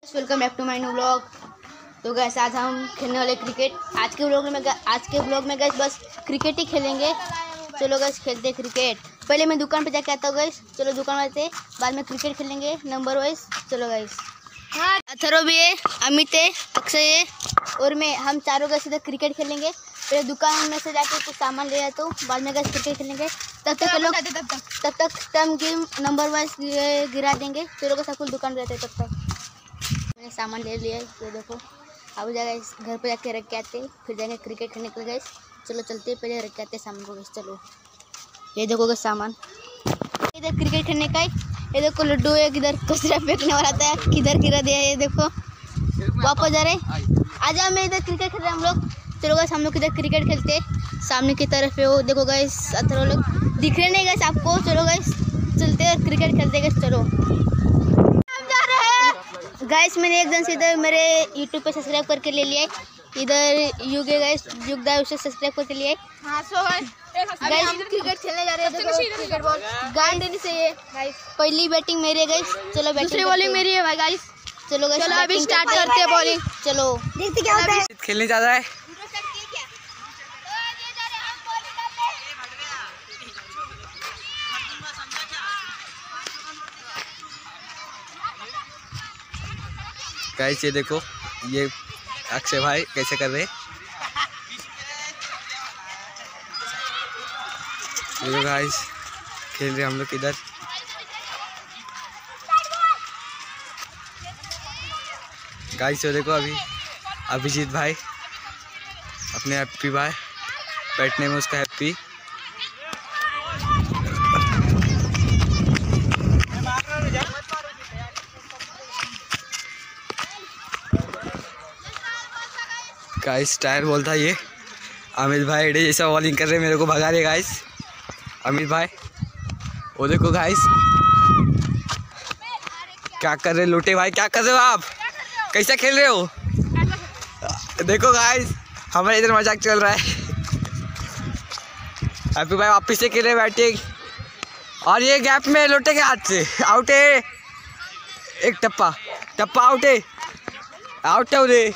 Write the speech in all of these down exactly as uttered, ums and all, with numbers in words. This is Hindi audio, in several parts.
Welcome back to my new blog. तो गैस आज हम खेलने वाले क्रिकेट। आज के ब्लॉग में आज के ब्लॉग में गैस बस क्रिकेट ही खेलेंगे। चलो गैस खेलते हैं क्रिकेट। पहले मैं दुकान पे जाके आता हूँ गैस। चलो दुकान वाले से बाद में क्रिकेट खेलेंगे नंबर वाइज। चलो गैस अथर्व भी है, अमित है, अक्षय है और मैं, हम चारों गैस इधर क्रिकेट खेलेंगे। पहले दुकान में से जाके कुछ सामान ले आता हूँ, बाद में गैस क्रिकेट खेलेंगे। तब तक लोग तब तक तब तक टर्म गेम नंबर वाइज गिरा देंगे। चलो गैस कुल दुकान रहते तब तक मैंने सामान ले लिया है। ये देखो अब जाएगा घर पे जाके रख के आते, फिर जाएंगे क्रिकेट खेलने के लिए। चलो चलते पहले रख के आते सामान को। चलो ये देखो गैस सामान इधर क्रिकेट खेलने का है। ये देखो लड्डू है, किधर कचरा फेंकने वाला था, किधर गिरा दिया। ये देखो वापस जा रहे आ जाओ, मैं इधर क्रिकेट खेल रहे हम लोग। चलो गैस हम लोग इधर क्रिकेट खेलते सामने की तरफ है। वो देखो गैस अथर्व लोग दिख रहे नहीं गैस आपको। चलो गैस चलते और क्रिकेट खेलते गैस। चलो गाइस मैंने एक जन से इधर मेरे यूट्यूब पे सब्सक्राइब करके ले लिया है। इधर युग है गाइस, युगदा उसे सब्सक्राइब करके लिए। हाँ सो गाइस क्रिकेट खेलने जा रहे हैं। देखो क्रिकेट बॉल गांड नहीं से गाइस, पहली बैटिंग मेरी है गाइस। चलो दूसरी बॉलिंग मेरी है भाई गाइस। चलो गाइस चलो अभी स्टार्ट करते हैं बॉलिंग। चलो देखते क्या होता है। खेलने जा रहा है। गाइस ये देखो ये अक्षय भाई कैसे कर रहे हैं। ये गाइस खेल रहे हम लोग इधर। गाइस ये देखो अभी अभिजीत भाई अपने हैप्पी भाई बैठने में उसका हैप्पी। गाइस टायर बॉल था ये। अमित भाई एडे जैसा बॉलिंग कर रहे मेरे को भगा रहे गाइस। अमित भाई वो देखो गाइस क्या कर रहे लोटे भाई, क्या कर रहे हो आप, कैसा खेल रहे हो। देखो गाइस हमारे इधर मजाक चल रहा है। हैप्पी भाई वापिस से खेल रहे बैटिंग और ये गैप में लोटे के हाथ से आउट है। एक टप्पा टप्पा आउट है, आउट है उधर।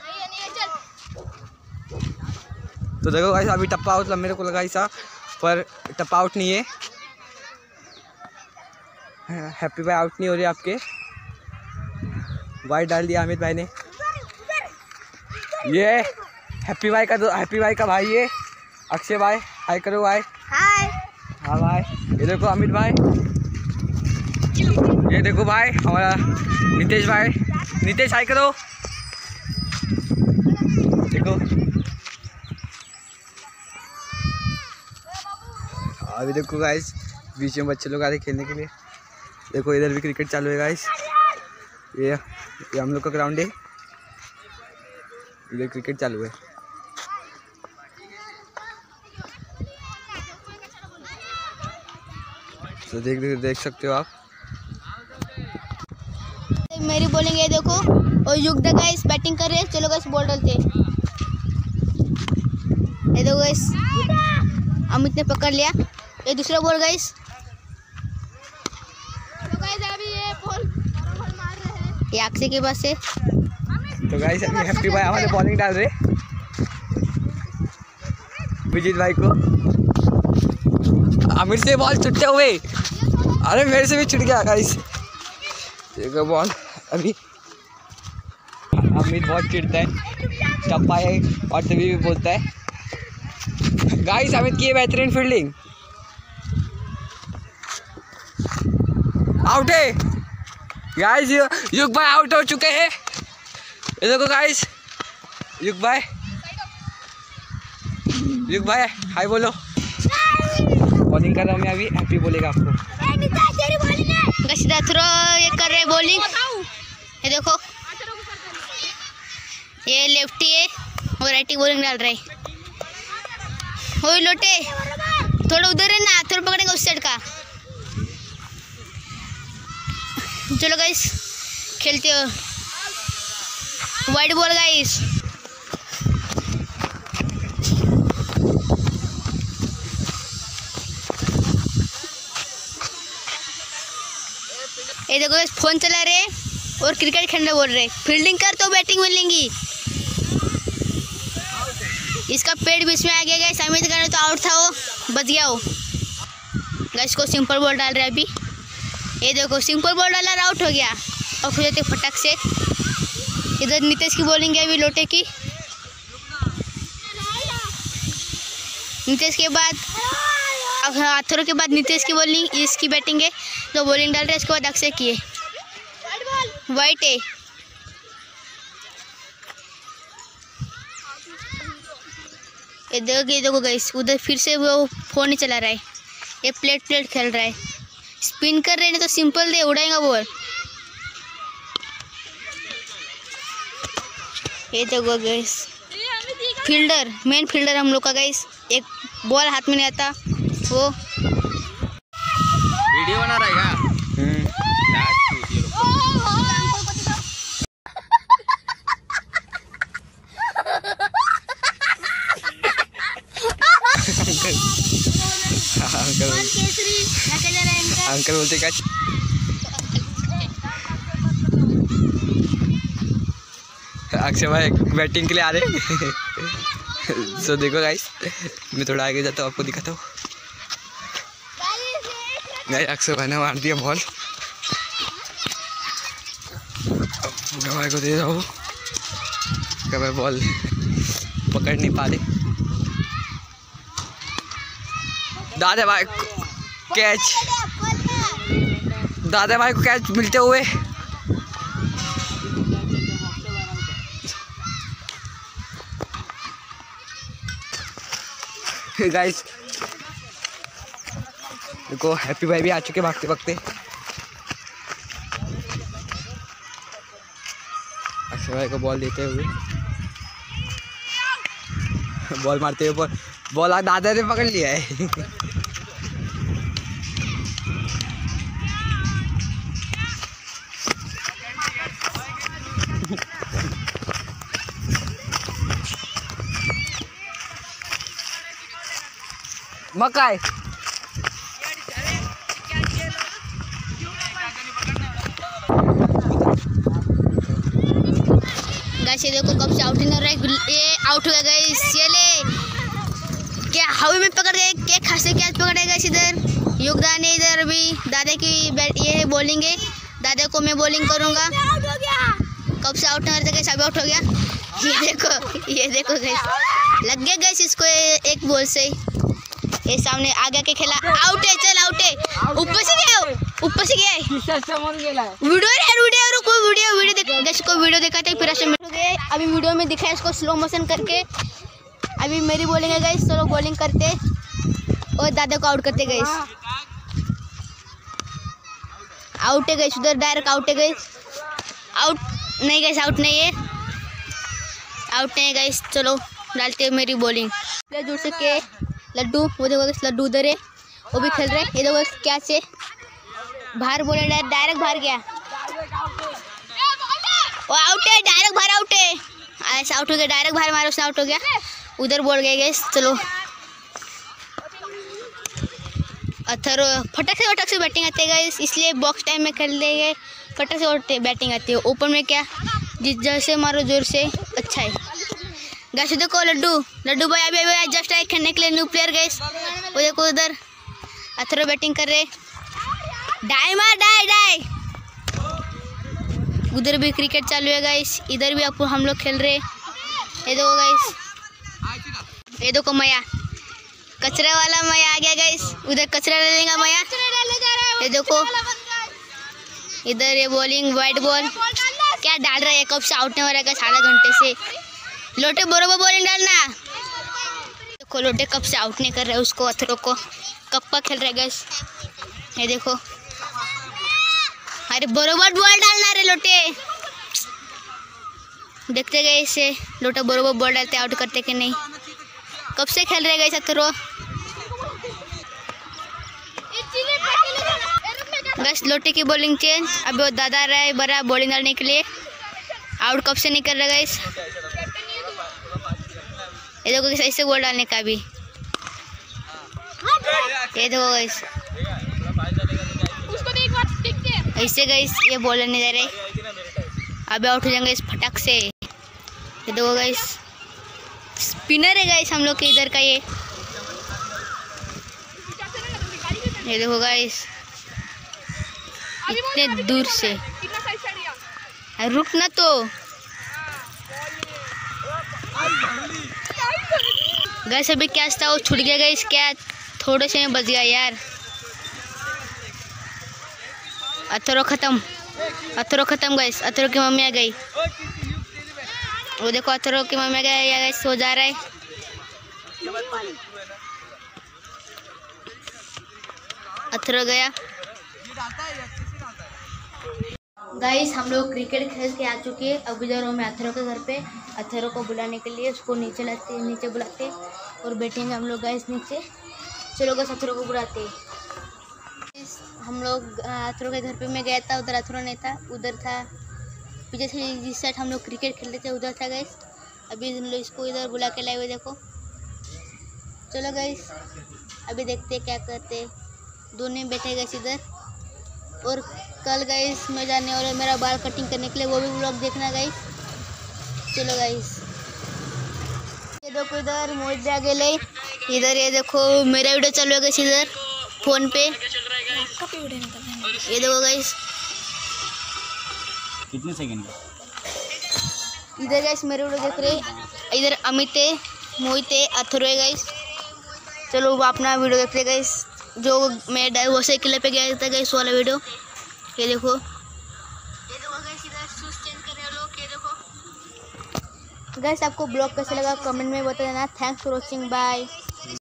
तो देखो गाइस अभी टप्पा आउट मेरे को लगा ऐसा, पर टप्पा आउट नहीं है। हैप्पी भाई आउट नहीं हो रहे आपके। वाइट डाल दिया अमित भाई ने। ये हैप्पी भाई का, तो हैप्पी भाई का भाई ये अक्षय भाई। हाय करो भाई। हाय। हाँ भाई ये देखो अमित भाई। ये देखो भाई हमारा नितेश भाई। नितेश हाय करो। देखो अभी देखो गाइस बीच में बच्चे लोग आ रहे खेलने के लिए। देखो इधर भी क्रिकेट चालू है गाइस। ये ये हम लोग का ग्राउंड है, इधर क्रिकेट चालू है। तो देख देख सकते हो आप। मेरी बॉलिंग है देखो और युगदा गाइस बैटिंग कर रहे हैं। चलो गाइस बॉल डालते हैं। ये देखो गाइस अमित ने पकड़ लिया। ये दूसरा बॉल गाइस। तो गाइस अभी ये बॉल बॉल मार रहे हैं, ये अक्षय के पास है। तो गाइस अभी हैप्पी भाई हमारे बॉलिंग डाल रहे विजित भाई को। अमित से बॉल छुट्टे हुए। अरे मेरे से भी छुट गया गाइस। देखो बॉल अभी अमित बहुत चिढ़ता है, टप्पा है और तभी भी बोलता है। गाइस अमित की बेहतरीन फील्डिंग। आउट है गाइस। युग भाई आउट हो चुके हैं। ये देखो गाइस युग भाई। युग भाई हाय बोलो। बॉलिंग कर रहा हूँ मैं अभी। हैप्पी बोलेगा आपको। ये कर रहे बॉलिंग। ये देखो ये लेफ्टी है और राइटी बॉलिंग डाल रहे। ओए लोटे थोड़ा उधर है ना, थोड़ा पकड़ेगा उस साइड का। चलो गाइस खेलते हो। Wide ball guys. ये देखो फोन चला रहे। और क्रिकेट खेलने बोल रहे, फील्डिंग कर तो बैटिंग मिलेंगी। इसका पेड़ बीच में आ गया गाइस, अमित करने तो आउट था, वो बच गया। वो गाइस को सिंपल बॉल डाल रहा है अभी, ये देखो सिंपल बॉल डाला, आउट हो गया। और फिर जाते फटक से इधर नीतीश की बॉलिंग है अभी लोटे की। नीतीश के बाद अथरो के बाद नीतीश की बॉलिंग, इसकी बैटिंग है, तो बॉलिंग डाल रहे हैं। इसके बाद अक्षय की है, वाइट है। ये देखो ये देखो गाइस, उधर फिर से वो फोन ही चला रहा है, ये प्लेट प्लेट खेल रहा है, स्पिन कर रहे हैं तो सिंपल दे उड़ाएगा बॉल। ये देखो गाइस, फील्डर मेन फील्डर हम लोग का गाइस, एक बॉल हाथ में नहीं आता वो। वीडियो बना रहा है क्या? अंकल अंकल बोलते क्या? अक्षय भाई बैटिंग के लिए आ रहे हैं। सो देखो गाइस, मैं थोड़ा आगे जाता हूँ, आपको दिखाता हूँ। नहीं, अक्षय भाई ने मार दिया बॉल, भाई को दे रहा हूँ, भाई बॉल पकड़ नहीं पा रहे। दादा भाई कैच, दादा भाई को कैच मिलते हुए। गाइस देखो, हैप्पी भाई भी आ चुके भागते भागते। अक्षय भाई को बॉल देते हुए, बॉल मारते हुए, बॉल आ दादा ने पकड़ लिया है। मकाई गाइस, ये देखो कब से आउट नहीं हो रहा है, ये आउट हो गया गाइस। ये ले क्या हवा में पकड़ गए, क्या खासे कैच पकड़े गाइस। इधर योगदान है, इधर अभी दादा की बैट, ये है बॉलिंग है, दादा को मैं बॉलिंग करूंगा। कब से आउट नहीं हो रहा था गाइस, अभी आउट हो गया। ये देखो ये देखो गाइस, लग गया गाइस इसको एक बॉल से। ये सामने आगे के खेला, आउट है, चल आउट है, ऊपर से गया, ऊपर से गया है। वीडियो है, वीडियो रुको, वीडियो वीडियो देख गाइस, को वीडियो दिखाते फिर से हो गए। अभी वीडियो में दिखाया इसको स्लो मोशन करके। अभी मेरी बॉलिंग है गाइस, चलो बॉलिंग करते और दादा को आउट करते गाइस। आउट है गाइस, उधर डायरेक्ट आउट है गाइस। आउट नहीं गाइस, आउट नहीं है, आउट नहीं है गाइस। चलो डालते हैं मेरी बॉलिंग। दूर से के लड्डू, वो देखो गाइस, लड्डू उधर है, वो भी खेल रहे हैं। ये देखो क्या से बाहर बोले, डायरेक्ट बाहर गया, वो आउट है, डायरेक्ट बाहर आउट है। ऐसा आउट हो गया, डायरेक्ट बाहर मारा, उसने आउट हो गया, उधर बोल गए गाइस। चलो अथर फटक से फटक से बैटिंग आती है गाइस, इसलिए बॉक्स टाइम में खेल देंगे, फटक से बैटिंग आती है। ओपन में क्या जिस जैसे मारो जोर से अच्छा है गाइस। देखो लड्डू, लड्डू भाई अभी अभी जस्ट आए खेलने के लिए, न्यू प्लेयर गाइस। वो देखो उधर अथरो बैटिंग कर रहे, डाई मार, डाई डाई। उधर भी क्रिकेट चालू है गाइस, इधर भी आपको हम लोग खेल रहे। ये देखो गाइस, ये देखो मया, कचरा वाला मया आ गया गाइस, उधर कचरा डालेगा मया। ये देखो इधर ये बॉलिंग, वाइट बॉल क्या डाल रहा है, कब से आउट नहीं हो रहा है साढ़े घंटे से। लोटे बरोबर बॉलिंग डालना। देखो लोटे कब से आउट नहीं कर रहे, उसको अथरो को कप्पा खेल रहे गैस। ये देखो, अरे बरोबर बॉल डालना रे लोटे। देखते गए इसे, लोटा बरोबर बॉल डालते, आउट करते कि नहीं। कब से खेल रहे गए अथरो। बस लोटे की बॉलिंग चेंज, अभी वो दादा रहा है बड़ा बॉलिंग डालने के लिए। आउट कब से नहीं कर रहा गाइस। ये देखो किस ऐसे बॉल डालने का भी। ये देखो गाइस, ऐसे गाइस ये बॉल नहीं दे रहे। अभी आउट हो जाएंगे इस फटक से। ये देखो गाइस, स्पिनर है गाइस हम लोग के इधर का। ये ये देखो गाइस, इतने दूर से। रुक ना तो गाइस, अभी कैच था वो छूट गया गाइस। क्या थोड़े से में बच गया यार। अथरो खत्म, अथरो खत्म गाइस। अथरो की मम्मी आ गई। वो देखो अथरो की मम्मी आ गई या गाइस, सो जा रहा है। अथरो गया गाइस। हम लोग क्रिकेट खेल के आ चुके हैं। अभी जा रहा हूँ मैं अथरो के घर पे, अथरो को बुलाने के लिए। उसको नीचे लाते नीचे बुलाते और बैठेंगे हम लोग गाइस नीचे। चलो गाइस अथरो को बुलाते। हम लोग अथरो के घर पे मैं गया था, उधर अथरो नहीं था, उधर था पीछे से जिस साइड हम लोग क्रिकेट खेलते थे उधर था गाइस। अभी हम लोग इसको इधर बुला के लाए हुए, देखो। चलो गाइस अभी देखते क्या करते। दोनों बैठे गए इधर। और कल गाइस मैं जाने वाला मेरा बाल कटिंग करने के लिए, वो भी व्लॉग देखना गाइस। चलो गाइस, ये देखो इधर मोहित भी आगे ले। इधर ये देखो मेरा वीडियो चालू है गाइस इधर फोन पे। ये देखो गाइस, कितने सेकंड का? इधर गाइस मेरे वीडियो देख रहे। इधर अमित है, मोहित है, अथरो है गाइस। चलो वो अपना वीडियो देख रहे गाइस, जो मैं डाइवोर्स किले पे गया था गाइस वाला वीडियो। ये देखो, ये देखो गाइस इधर शूज चेंज कर रहे लोग। ये देखो गाइस, आपको ब्लॉग कैसा लगा कमेंट में बता देना। Thanks for watching, bye.